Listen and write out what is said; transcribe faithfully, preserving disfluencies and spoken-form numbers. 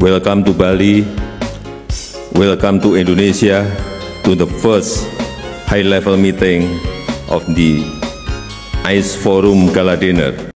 welcome to Bali, welcome to Indonesia, to the first high-level meeting of the I C E Forum Gala Dinner.